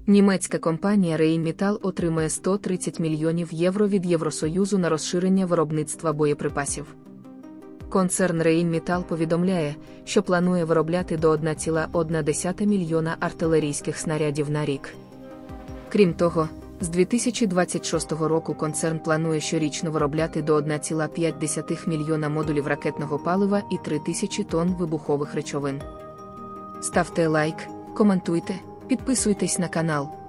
Німецька компанія Rheinmetall отримає 130 мільйонів євро від Євросоюзу на розширення виробництва боєприпасів. Концерн Rheinmetall повідомляє, що планує виробляти до 1,1 мільйона артилерійських снарядів на рік. Крім того, з 2026 року концерн планує щорічно виробляти до 1,5 мільйона модулів ракетного палива і 3000 тонн вибухових речовин. Ставте лайк, коментуйте, підписуйтесь на канал.